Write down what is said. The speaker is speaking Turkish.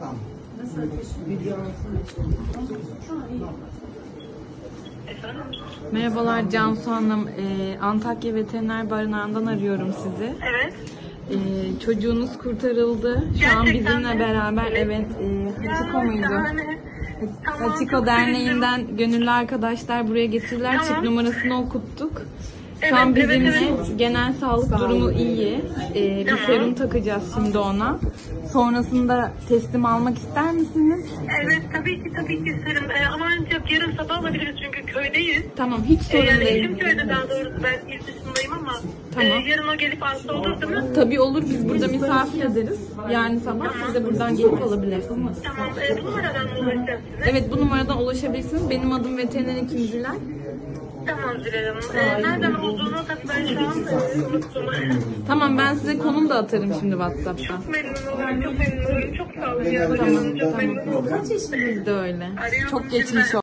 Tamam. Merhabalar Cansu Hanım. Antakya Veteriner Barınağı'ndan arıyorum sizi. Evet. Çocuğunuz kurtarıldı. Şu an bizimle beraber. Evet. Hachiko muydu? Tamam, Hachiko çok Derneği'nden gönüllü arkadaşlar buraya getirdiler. Tamam. Çip numarasını okuttuk. Şu Evet, an bizimle evet. genel sağlık durumu iyi. Bir Tamam. serum takacağız şimdi ona. Sonrasında teslim almak ister misiniz? Evet, tabii ki isterim. Ama ancak yarın sabah alabiliriz çünkü köydeyiz. Tamam, hiç sorun Yani değil. eşim köyde, daha doğrusu ben il dışındayım ama Tamam. yarın o gelip alsa olur değil mi? Tabii olur, biz burada misafir ederiz. Yarın sabah siz de buradan gelip alabilirsiniz. Tamam, bu numaradan mı ulaşacağız size? Evet, bu numaradan ulaşabilirsiniz. Benim adım Veteriner Hekim Zülal. Tamam Zülal Hanım. Nereden olduğunu da ben şu an unuttum. Tamam, ben size konum da atarım şimdi WhatsApp'tan. Çok memnun olurum, çok memnun olurum. Çok sağ olun ya. Tamam, Çok memnun tamam. oldum. Kaç yaşınızda öyle? Arıyorum Çok şimdi. geçmiş olsun.